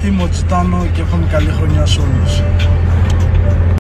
Είμαι ο Τσιτάνο και εύχομαι καλή χρονιά σε όλους.